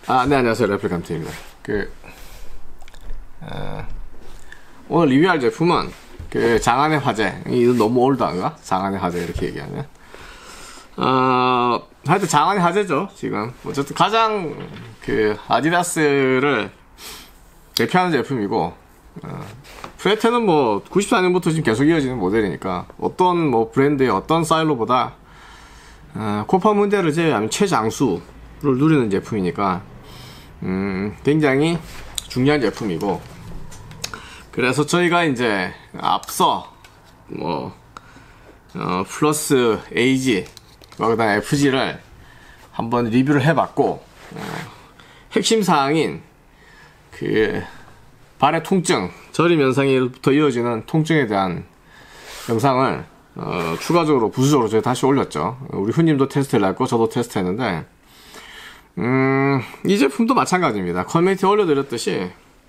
네, 안녕하세요. 레플리칸트입니다. 오늘 리뷰할 제품은 장안의 화재. 이거 너무 올드한가? 장안의 화재 이렇게 얘기하면. 하여튼 장안의 화재죠, 지금. 어쨌든 가장 아디다스를 대표하는 제품이고, 프레테는 뭐 94년부터 지금 계속 이어지는 모델이니까 어떤 뭐 브랜드의 어떤 사일로보다 코파 문제를 제외하면 최장수를 누리는 제품이니까 굉장히 중요한 제품이고, 그래서 저희가 이제 앞서 뭐 플러스 AG 그다음 FG를 한번 리뷰를 해봤고, 핵심 사항인 발의 통증, 저림 현상부터 이어지는 통증에 대한 영상을 추가적으로 부수적으로 저희 다시 올렸죠. 우리 후님도 테스트를 했고 저도 테스트했는데, 이 제품도 마찬가지입니다. 커뮤니티에 올려드렸듯이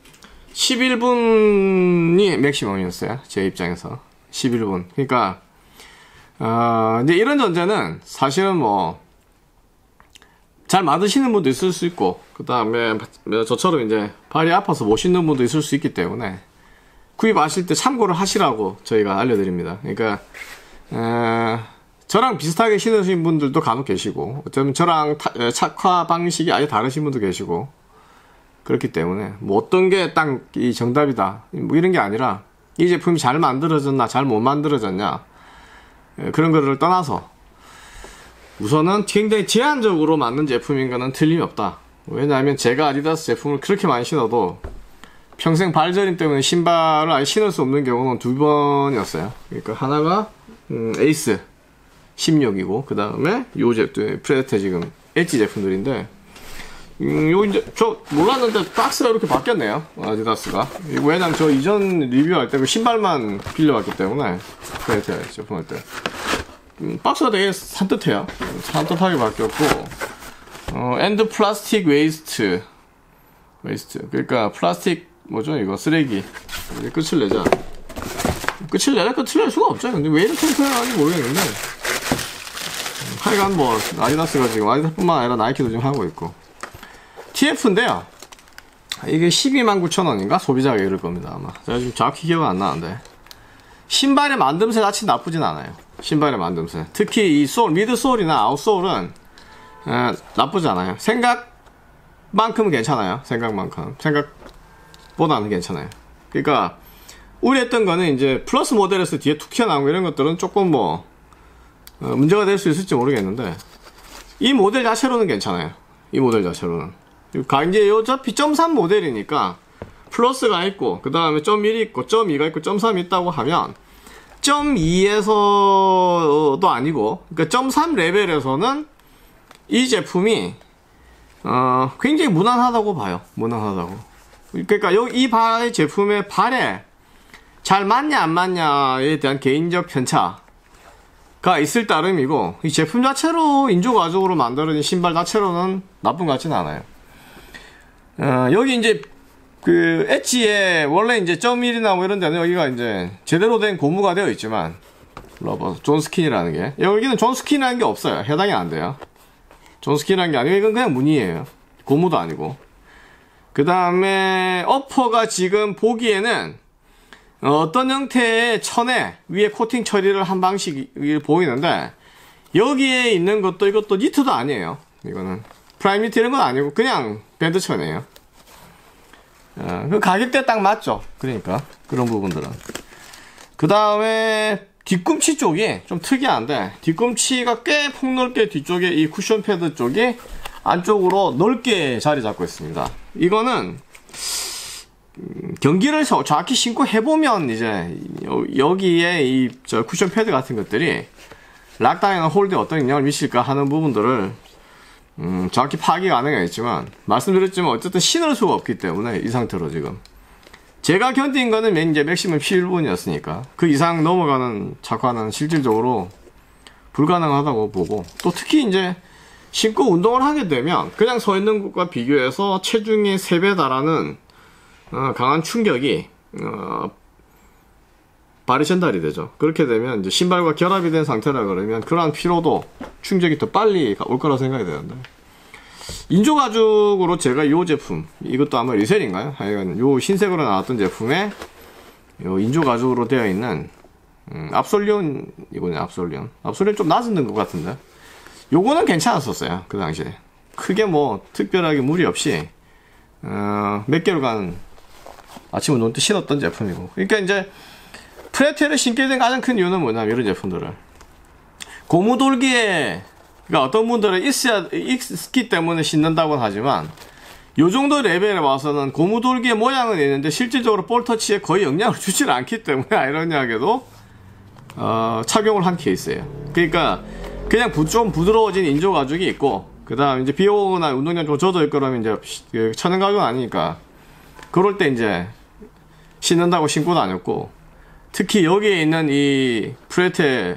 11분이 맥시멈이었어요, 제 입장에서. 11분. 그러니까 이제 이런 전제는 사실은 뭐 잘 맞으시는 분도 있을 수 있고, 그 다음에 저처럼 이제 발이 아파서 못 신는 분도 있을 수 있기 때문에 구입하실 때 참고를 하시라고 저희가 알려드립니다. 그러니까 저랑 비슷하게 신으신 분들도 간혹 계시고, 어쩌면 저랑 착화 방식이 아예 다르신 분도 계시고, 그렇기 때문에 뭐 어떤 게 딱 이 정답이다 뭐 이런 게 아니라, 이 제품이 잘 만들어졌나 잘 못 만들어졌냐 그런 거를 떠나서 우선은 굉장히 제한적으로 맞는 제품인 거는 틀림이 없다. 왜냐하면 제가 아디다스 제품을 그렇게 많이 신어도 평생 발저림 때문에 신발을 아예 신을 수 없는 경우는 2번이었어요. 그러니까 하나가 에이스 16이고, 그 다음에 요 제품 프레테 지금 엣지 제품들인데, 요 이제 저 몰랐는데 박스가 이렇게 바뀌었네요, 아디다스가. 왜냐면 저 이전 리뷰할 때 그 신발만 빌려왔기 때문에 프레테 제품 할 때 박스가 되게 산뜻해요. 산뜻하게 바뀌었고, 엔드 플라스틱 웨이스트 그러니까 플라스틱 뭐죠 이거, 쓰레기. 이제 끝을 내자. 끝을 낼 수가 없죠. 근데 왜 이렇게 표현하는지 모르겠는데, 하여간 뭐 아디다스가 지금, 아디다스뿐만 아니라 나이키도 지금 하고 있고. TF인데요, 이게 129,000원인가? 소비자가 이럴 겁니다 아마. 제가 지금 정확히 기억은 안 나는데, 신발의 만듦새 자체는 나쁘진 않아요. 신발의 만듦새, 특히 이 소울, 미드 소울이나 아웃 소울은 나쁘지 않아요. 생각만큼은 괜찮아요. 생각보다는 괜찮아요. 그러니까 우려했던 거는 이제 플러스 모델에서 뒤에 툭 튀어나온 거, 이런 것들은 조금 뭐 문제가 될 수 있을지 모르겠는데, 이 모델 자체로는 괜찮아요. 이 모델 자체로는. 이제 어차피 0.3 모델이니까 플러스가 있고, 그 다음에 0.1이 있고 0.2가 있고 0.3이 있다고 하면 0.2에서도 아니고, 그러니까 0.3 레벨에서는 이 제품이 굉장히 무난하다고 봐요. 무난하다고. 그러니까 이 제품의 발에 잘 맞냐 안 맞냐에 대한 개인적 편차가 있을 따름이고, 이 제품 자체로 인조가죽으로 만들어진 신발 자체로는 나쁜 것 같지는 않아요. 여기 이제 엣지에 원래 이제 0.1이나 뭐 이런 데는 여기가 이제 제대로 된 고무가 되어 있지만, 러버 존스킨이라는 게, 여기는 존스킨이라는 게 없어요. 해당이 안 돼요. 존스킨이라는 게 아니고 이건 그냥 무늬예요. 고무도 아니고. 그 다음에 어퍼가 지금 보기에는 어떤 형태의 천에 위에 코팅 처리를 한 방식이 보이는데, 여기에 있는 것도 이것도 니트도 아니에요. 이거는 프라임 니트 이런 건 아니고 그냥 밴드천이에요. 그 가격대 딱 맞죠. 그러니까 그런 부분들은. 그 다음에 뒤꿈치 쪽이 좀 특이한데, 뒤꿈치가 꽤 폭넓게 뒤쪽에 이 쿠션 패드 쪽이 안쪽으로 넓게 자리 잡고 있습니다. 이거는 경기를 정확히 신고 해보면 이제 여기에 이 쿠션 패드 같은 것들이 락다운이나 홀드에 어떤 영향을 미칠까 하는 부분들을 정확히 파악이 가능하겠지만, 말씀드렸지만 어쨌든 신을 수가 없기 때문에 이 상태로 지금 제가 견딘 거는 이제 맥시멈 11분이었으니까 그 이상 넘어가는 착화는 실질적으로 불가능하다고 보고, 또 특히 이제 신고 운동을 하게 되면 그냥 서 있는 것과 비교해서 체중의 3배 달하는 강한 충격이 발이 전달이 되죠. 그렇게 되면 이제 신발과 결합이 된 상태라 그러면 그러한 피로도 충격이 더 빨리 올 거라 생각이 되는데, 인조 가죽으로 제가 요 제품, 이것도 아마 리셀인가요? 하여간 요 흰색으로 나왔던 제품에 요 인조 가죽으로 되어 있는 압솔리온 이거네. 압솔리온 좀 낮은 등급 같은데 요거는 괜찮았었어요. 그 당시에 크게 뭐 특별하게 무리 없이 몇 개월간 아침 운동 때 신었던 제품이고. 그러니까 이제 프레테를 신게 된 가장 큰 이유는 뭐냐면 이런 제품들을 고무돌기에, 그러니까 어떤 분들은 있기 때문에 신는다고 하지만 요 정도 레벨에 와서는 고무돌기의 모양은 있는데 실질적으로 볼터치에 거의 영향을 주질 않기 때문에 아이러니하게도 착용을 한 케이스예요. 그러니까 그냥 좀 부드러워진 인조 가죽이 있고, 그 다음 이제 비 오거나 운동장 좀 젖어 있고 그러면 이제 천연 가죽은 아니니까 그럴 때 이제 신는다고 신고 다녔고, 특히 여기에 있는 이 프레테의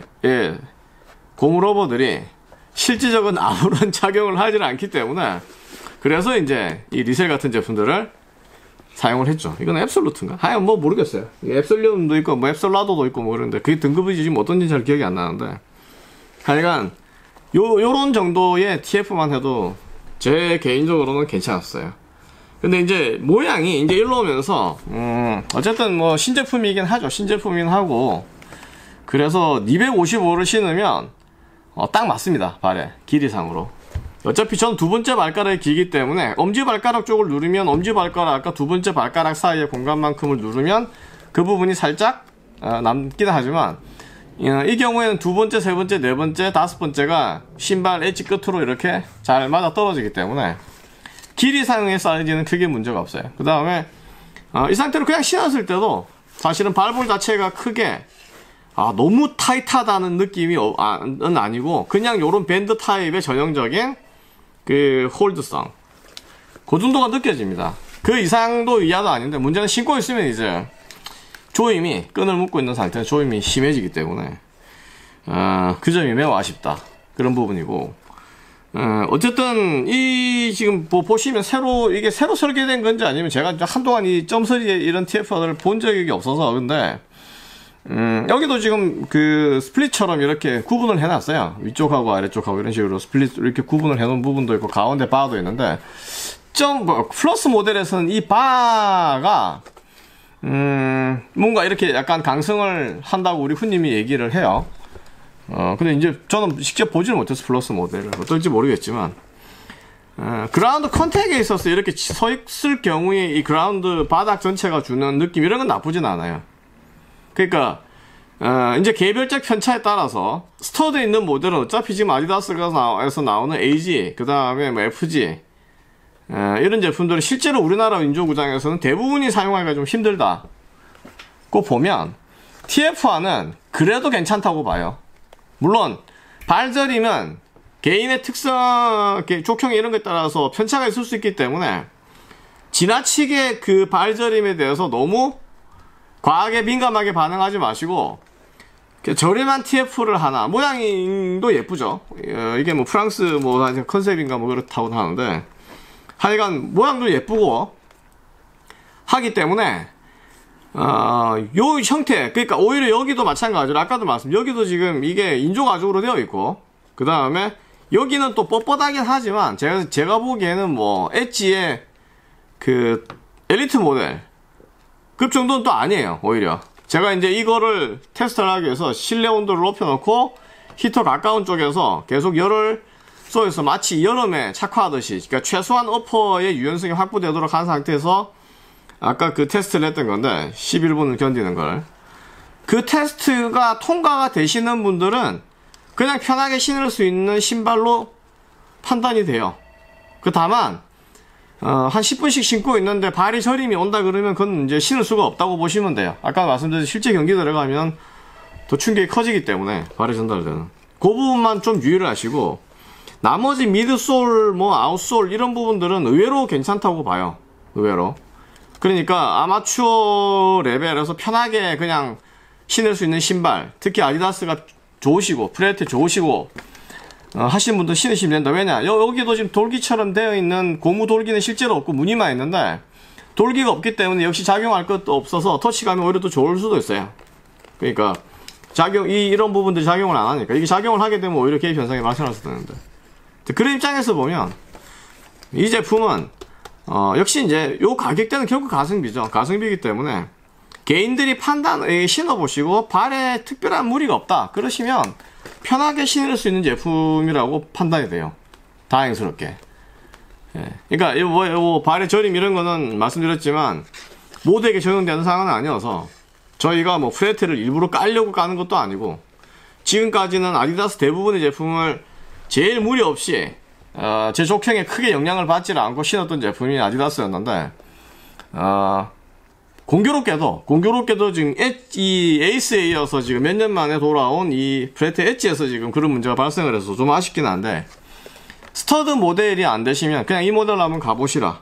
고무 러버들이 실질적인 아무런 작용을 하지는 않기 때문에 그래서 이제 이 리셀 같은 제품들을 사용을 했죠. 이건 앱솔루트인가? 하여간 뭐 모르겠어요. 앱솔륨도 있고 뭐 앱솔라도도 있고 뭐 그런데 그게 등급이 지금 어떤지 잘 기억이 안 나는데 하여간 요런 정도의 TF만 해도 제 개인적으로는 괜찮았어요. 근데 이제 모양이 이제 일로 오면서 어쨌든 뭐 신제품이긴 하죠. 신제품이긴 하고, 그래서 255를 신으면 딱 맞습니다. 발에 길이상으로. 어차피 전 두 번째 발가락이 길기 때문에 엄지발가락 쪽을 누르면 엄지발가락과 두 번째 발가락 사이의 공간만큼을 누르면 그 부분이 살짝 남긴 하지만 이 경우에는 두 번째, 세 번째, 네 번째, 다섯 번째가 신발 엣지 끝으로 이렇게 잘 맞아 떨어지기 때문에 길이상의 사이즈는 크게 문제가 없어요. 그 다음에 이 상태로 그냥 신었을 때도 사실은 발볼 자체가 크게 너무 타이트하다는 느낌이 아니고 그냥 요런 밴드 타입의 전형적인 그 홀드성, 그 정도가 느껴집니다. 그 이상도 이하도 아닌데 문제는 신고 있으면 이제 조임이, 끈을 묶고 있는 상태에서 조임이 심해지기 때문에 그 점이 매우 아쉽다, 그런 부분이고, 어쨌든 이 지금 보시면 이게 새로 설계된 건지 아니면 제가 한동안 이 점서리에 이런 TF들을 본 적이 없어서. 근데 여기도 지금 그 스플릿처럼 이렇게 구분을 해놨어요. 위쪽하고 아래쪽하고 이런 식으로 스플릿 이렇게 구분을 해놓은 부분도 있고 가운데 바도 있는데, 플러스 모델에서는 이 바가 뭔가 이렇게 약간 강성을 한다고 우리 훈님이 얘기를 해요. 근데 이제 저는 직접 보지는 못해서 플러스 모델을 어떨지 모르겠지만, 그라운드 컨택에 있어서 이렇게 서 있을 경우에 이 그라운드 바닥 전체가 주는 느낌, 이런 건 나쁘진 않아요. 그러니까 이제 개별적 편차에 따라서 스터드 있는 모델은 어차피 지금 아디다스에서 나오는 AG, 그 다음에 뭐 FG 이런 제품들은 실제로 우리나라 인조구장에서는 대부분이 사용하기가 좀 힘들다고 보면 TF1은 그래도 괜찮다고 봐요. 물론 발저림은 개인의 특성, 족형 이런 것에 따라서 편차가 있을 수 있기 때문에 지나치게 그 발저림에 대해서 너무 과하게 민감하게 반응하지 마시고 저렴한 TF를 하나, 모양도 예쁘죠. 이게 뭐 프랑스 뭐 컨셉인가 뭐 그렇다고 하는데 하여간 모양도 예쁘고 하기 때문에 요 형태, 그러니까 오히려 여기도 마찬가지로 아까도 말씀, 여기도 지금 이게 인조 가죽으로 되어 있고, 그 다음에 여기는 또 뻣뻣하긴 하지만 제가 보기에는 뭐 엣지의 그 엘리트 모델 급 정도는 또 아니에요. 오히려 제가 이제 이거를 테스트를 하기 위해서 실내 온도를 높여놓고 히터 가까운 쪽에서 계속 열을 쏘여서 마치 여름에 착화하듯이, 그러니까 최소한 어퍼의 유연성이 확보되도록 한 상태에서 아까 그 테스트를 했던 건데 11분을 견디는 걸, 그 테스트가 통과가 되시는 분들은 그냥 편하게 신을 수 있는 신발로 판단이 돼요. 다만 한 10분씩 신고 있는데 발이 저림이 온다 그러면 그건 이제 신을 수가 없다고 보시면 돼요. 아까 말씀드린 실제 경기 들어가면 더 충격이 커지기 때문에 발에 전달되는 그 부분만 좀 유의를 하시고, 나머지 미드솔 뭐 아웃솔 이런 부분들은 의외로 괜찮다고 봐요. 의외로. 그러니까 아마추어 레벨에서 편하게 그냥 신을 수 있는 신발, 특히 아디다스가 좋으시고 프레테 좋으시고 하시는 분들 신으시면 된다. 왜냐, 여기도 지금 돌기처럼 되어 있는 고무 돌기는 실제로 없고 무늬만 있는데 돌기가 없기 때문에 역시 작용할 것도 없어서 터치감이 오히려 더 좋을 수도 있어요. 그러니까 이런 부분들이 작용을 안 하니까, 이게 작용을 하게 되면 오히려 개입 현상이 나타날 수도 있는데, 그런 입장에서 보면 이 제품은 역시 이제 요 가격대는 결국 가성비죠. 가성비이기 때문에 개인들이 판단에 신어보시고 발에 특별한 무리가 없다 그러시면 편하게 신을 수 있는 제품이라고 판단이 돼요. 다행스럽게. 예. 그러니까 요 발의 저림 이런 거는 말씀드렸지만 모두에게 적용되는 사항은 아니어서 저희가 뭐 프레테를 일부러 깔려고 까는 것도 아니고 지금까지는 아디다스 대부분의 제품을 제일 무리 없이 제 족형에 크게 영향을 받지 않고 신었던 제품이 아디다스였는데 공교롭게도 지금 이 에이스에 이어서 지금 몇 년 만에 돌아온 이 프레테 엣지에서 지금 그런 문제가 발생을 해서 좀 아쉽긴 한데 스터드 모델이 안 되시면 그냥 이 모델로 한번 가보시라.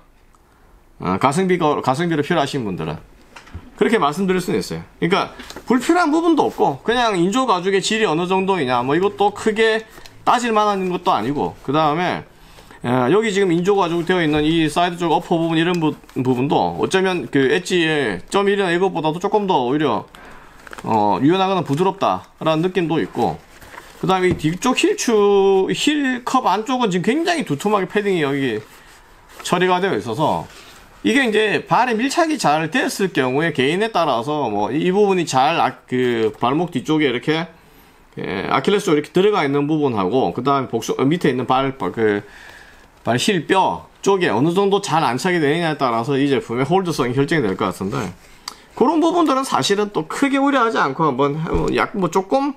가성비를 필요하신 분들은 그렇게 말씀드릴 수는 있어요. 그러니까 불필요한 부분도 없고 그냥 인조 가죽의 질이 어느 정도이냐 뭐 이것도 크게 따질 만한 것도 아니고 그 다음에 여기 지금 인조 가죽 되어 있는 이 사이드 쪽 어퍼 부분 이런 부분도 어쩌면 그 엣지의 .1이나 이것보다도 조금 더 오히려 유연하거나 부드럽다라는 느낌도 있고 그 다음에 이 뒤쪽 힐컵 안쪽은 지금 굉장히 두툼하게 패딩이 여기 처리가 되어 있어서 이게 이제 발에 밀착이 잘 되었을 경우에 개인에 따라서 뭐 이 부분이 잘 그 발목 뒤쪽에 이렇게 아킬레스 쪽 이렇게 들어가 있는 부분하고 그 다음에 밑에 있는 발 힐뼈 쪽에 어느 정도 잘 안착이 되느냐에 따라서 이 제품의 홀드성이 결정이 될 것 같은데 그런 부분들은 사실은 또 크게 우려하지 않고 한번 조금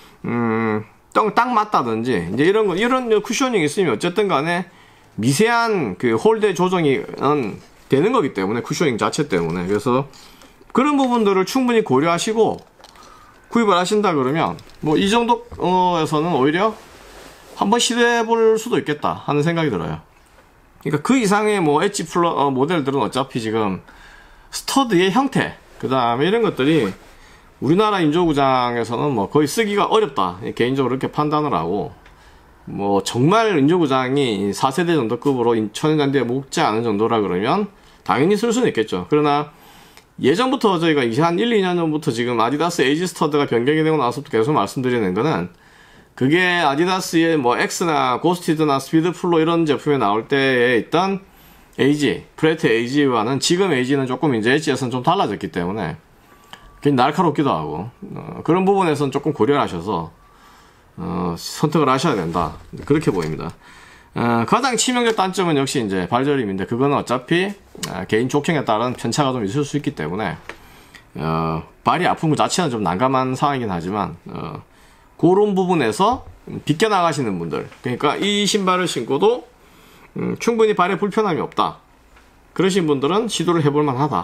딱 맞다든지 이제 이런 쿠셔닝이 있으면 어쨌든 간에 미세한 그 홀드 조정이 되는 거기 때문에 쿠셔닝 자체 때문에 그래서 그런 부분들을 충분히 고려하시고 구입을 하신다 그러면 뭐 이 정도에서는 오히려 한번 시도해 볼 수도 있겠다 하는 생각이 들어요. 그러니까 그 이상의 뭐 엣지 모델들은 어차피 지금 스터드의 형태 그 다음에 이런 것들이 우리나라 인조구장에서는 뭐 거의 쓰기가 어렵다 개인적으로 그렇게 판단을 하고 뭐 정말 인조구장이 4세대 정도급으로 천연잔디에 묵지 않은 정도라 그러면 당연히 쓸 수는 있겠죠. 그러나 예전부터 저희가 한 1, 2년 전부터 지금 아디다스 에이지 스터드가 변경이 되고 나서부터 계속 말씀드리는 거는 그게 아디다스의 뭐 엑스나 고스티드나 스피드플로 이런 제품에 나올 때에 있던 에이지, 프레테 에이지와는 지금 에이지는 조금 이제 엣지에서는 좀 달라졌기 때문에 굉장히 날카롭기도 하고 그런 부분에서는 조금 고려를 하셔서 선택을 하셔야 된다 그렇게 보입니다. 가장 치명적 단점은 역시 이제 발저림인데 그거는 어차피 개인 족형에 따른 편차가 좀 있을 수 있기 때문에 발이 아픈 것 자체는 좀 난감한 상황이긴 하지만 그런 부분에서 비껴나가시는 분들 그러니까 이 신발을 신고도 충분히 발에 불편함이 없다 그러신 분들은 시도를 해볼 만하다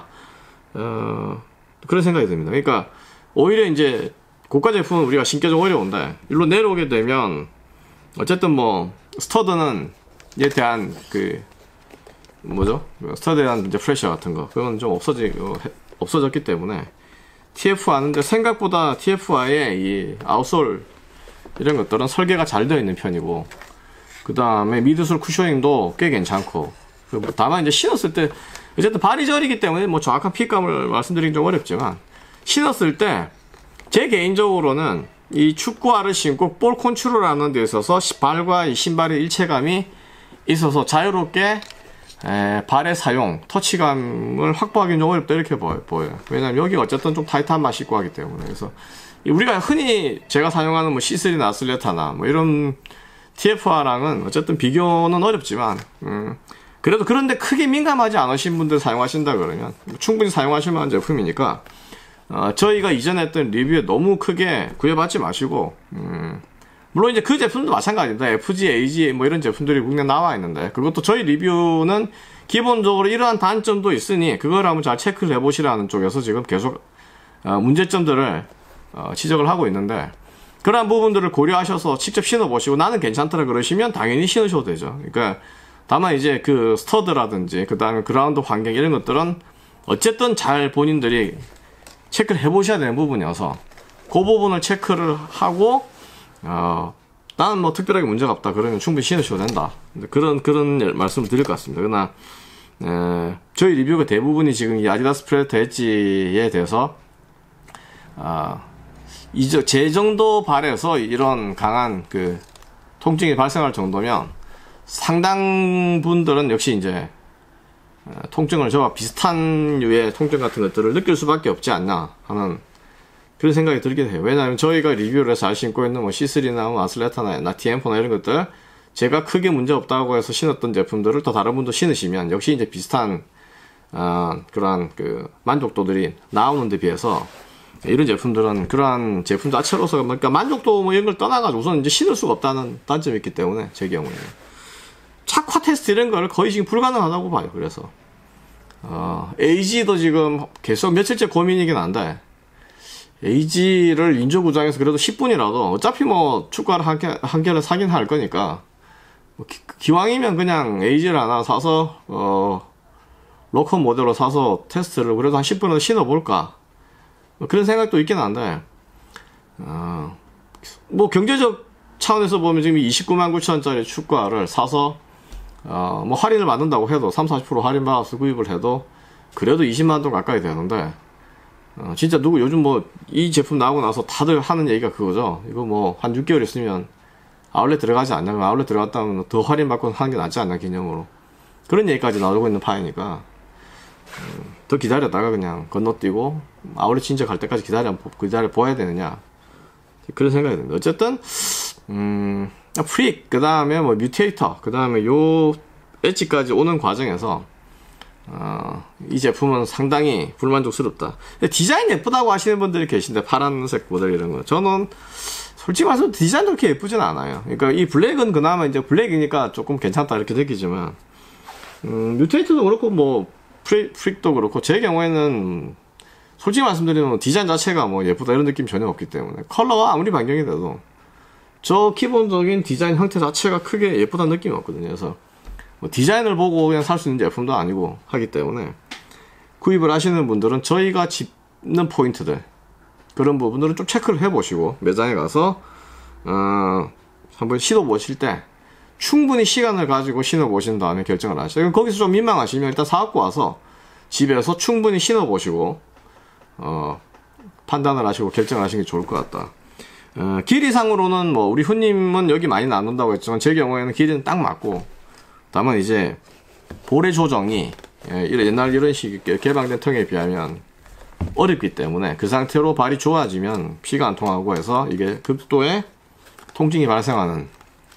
그런 생각이 듭니다. 그러니까 오히려 이제 고가 제품은 우리가 신기 좀 어려운데 일로 내려오게 되면 어쨌든 뭐 스터드는 얘에 대한 스터드에 대한 이제 프레셔 같은 거 그건 좀 없어졌기 때문에 TF화는데 생각보다 TF화의 이 아웃솔 이런 것들은 설계가 잘 되어 있는 편이고 그 다음에 미드솔 쿠셔닝도 꽤 괜찮고 다만 이제 신었을 때 어쨌든 발이 저리기 때문에 뭐 정확한 핏감을 말씀드리긴 좀 어렵지만 신었을 때 제 개인적으로는 이 축구화를 신고 볼 컨트롤하는 데 있어서 발과 이 신발의 일체감이 있어서 자유롭게 발의 사용, 터치감을 확보하기는 좀 어렵다 이렇게 보여요. 왜냐면 여기가 어쨌든 좀 타이트한 맛이 있고 하기 때문에 그래서 우리가 흔히 제가 사용하는 뭐 C3나 아슬레타나 뭐 이런 TF화랑은 어쨌든 비교는 어렵지만 그래도 그런데 크게 민감하지 않으신 분들 사용하신다 그러면 충분히 사용하실 만한 제품이니까 저희가 이전에 했던 리뷰에 너무 크게 구애받지 마시고 물론 이제 그 제품도 마찬가지입니다. FG, AG 뭐 이런 제품들이 국내에 나와 있는데 그것도 저희 리뷰는 기본적으로 이러한 단점도 있으니 그걸 한번 잘 체크를 해보시라는 쪽에서 지금 계속 문제점들을 지적을 하고 있는데 그러한 부분들을 고려하셔서 직접 신어보시고 나는 괜찮더라 그러시면 당연히 신으셔도 되죠. 그러니까 다만 이제 그 스터드라든지 그 다음에 그라운드 환경 이런 것들은 어쨌든 잘 본인들이 체크를 해보셔야 되는 부분이어서 그 부분을 체크를 하고 나는 뭐 특별하게 문제가 없다 그러면 충분히 신으셔도 된다 그런 말씀을 드릴 것 같습니다. 그러나 저희 리뷰가 대부분이 지금 이 아디다스 프레데터 엣지에 대해서 제 정도 발에서 이런 강한 그 통증이 발생할 정도면 상당 분들은 역시 이제 통증을 저와 비슷한 류의 통증 같은 것들을 느낄 수밖에 없지 않나 하는 그런 생각이 들게 돼요. 왜냐하면 저희가 리뷰를 해서 잘 신고 있는 뭐 C3나 뭐 아슬레타나 TM4나 이런 것들 제가 크게 문제 없다고 해서 신었던 제품들을 또 다른 분도 신으시면 역시 이제 비슷한 그러한 그 만족도들이 나오는 데 비해서 이런 제품들은 그러한 제품 자체로서 그러니까 만족도 뭐 이런 걸 떠나가지고 우선 이제 신을 수가 없다는 단점이 있기 때문에 제 경우에는 착화 테스트 이런 걸 거의 지금 불가능하다고 봐요. 그래서 AG도 지금 계속 며칠째 고민이긴 한데 AG를 윈조구장에서 그래도 10분이라도 어차피 뭐 축구를 한 개를 사긴 할 거니까 뭐 기왕이면 그냥 AG를 하나 사서 로컬 모델로 사서 테스트를 그래도 한 10분은 신어볼까 뭐 그런 생각도 있긴 한데 뭐 경제적 차원에서 보면 지금 29만 9천원짜리 축구화를 사서 뭐 할인을 받는다고 해도 30-40% 할인 받아서 구입을 해도 그래도 20만 원 가까이 되는데 진짜 누구 요즘 뭐 이 제품 나오고 나서 다들 하는 얘기가 그거죠. 이거 뭐 한 6개월 있으면 아울렛 들어가지 않냐면 아울렛 들어갔다면 더 할인 받고 하는 게 낫지 않나 기념으로 그런 얘기까지 나오고 있는 파이니까 더 기다렸다가 그냥 건너뛰고 아울렛 진짜 갈 때까지 기다려 보아야 되느냐 그런 생각이 듭니다. 어쨌든 프릭 그 다음에 뭐 뮤테이터 그 다음에 요 엣지까지 오는 과정에서 이 제품은 상당히 불만족스럽다. 디자인 예쁘다고 하시는 분들이 계신데 파란색 모델 이런 거 저는 솔직히 말해서 디자인도 그렇게 예쁘진 않아요. 그러니까 이 블랙은 그나마 이제 블랙이니까 조금 괜찮다 이렇게 느끼지만 뮤테이터도 그렇고 뭐 프릭도 그렇고 제 경우에는 솔직히 말씀드리면 디자인 자체가 뭐 예쁘다 이런 느낌 전혀 없기 때문에 컬러가 아무리 변경이 돼도 저 기본적인 디자인 형태 자체가 크게 예쁘다는 느낌이 없거든요. 그래서 뭐 디자인을 보고 그냥 살 수 있는 제품도 아니고 하기 때문에 구입을 하시는 분들은 저희가 짚는 포인트들 그런 부분들은 좀 체크를 해보시고 매장에 가서 한번 신어보실 때 충분히 시간을 가지고 신어보신 다음에 결정을 하시죠. 거기서 좀 민망하시면 일단 사갖고 와서 집에서 충분히 신어보시고 판단을 하시고 결정을 하시는 게 좋을 것 같다. 길이상으로는 뭐 우리 훈님은 여기 많이 나눈다고 했지만 제 경우에는 길이는 딱 맞고 다만 이제 볼의 조정이 옛날 이런 식의 개방된 턱에 비하면 어렵기 때문에 그 상태로 발이 좋아지면 피가 안 통하고 해서 이게 극도의 통증이 발생하는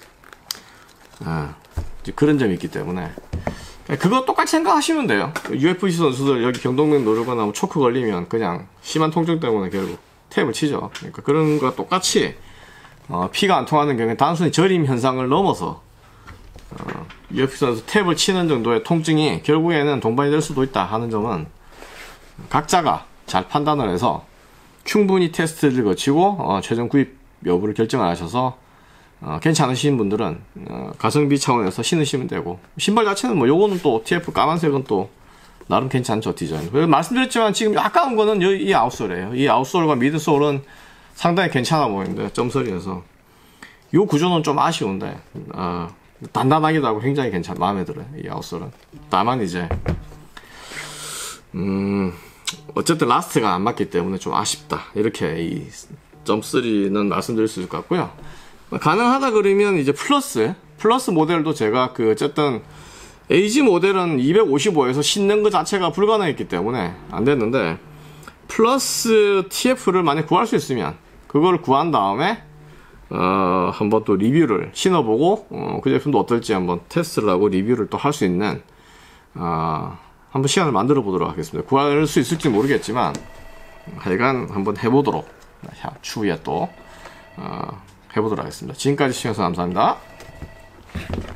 그런 점이 있기 때문에 그거 똑같이 생각하시면 돼요. UFC 선수들 여기 경동맥 누르거나 뭐 초크 걸리면 그냥 심한 통증 때문에 결국 탭을 치죠. 그러니까 그런 거와 똑같이 피가 안 통하는 경우에 단순히 저림 현상을 넘어서 UFC 선수 탭을 치는 정도의 통증이 결국에는 동반이 될 수도 있다 하는 점은 각자가 잘 판단을 해서 충분히 테스트를 거치고 최종 구입 여부를 결정을 하셔서 괜찮으신 분들은 가성비 차원에서 신으시면 되고 신발 자체는 뭐 요거는 또 TF 까만색은 또 나름 괜찮죠 디자인. 말씀드렸지만 지금 아까운 거는 이 아웃솔이에요. 이 아웃솔과 미드솔은 상당히 괜찮아 보이는데 점설이어서 요 구조는 좀 아쉬운데 단단하기도 하고 굉장히 마음에 들어요. 이 아웃솔은. 다만 이제 어쨌든 라스트가 안 맞기 때문에 좀 아쉽다. 이렇게 이 점3는 말씀드릴 수 있을 것 같고요. 가능하다 그러면 이제 플러스 모델도 제가 어쨌든 AG 모델은 255에서 신는 것 자체가 불가능했기 때문에 안 됐는데 플러스 TF를 만약 구할 수 있으면 그걸 구한 다음에 한번 또 리뷰를 신어보고 그 제품도 어떨지 한번 테스트를 하고 리뷰를 또 할 수 있는 한번 시간을 만들어 보도록 하겠습니다. 구할 수 있을지 모르겠지만 하여간 한번 해보도록 추후에 또 해보도록 하겠습니다. 지금까지 시청해주셔서 감사합니다.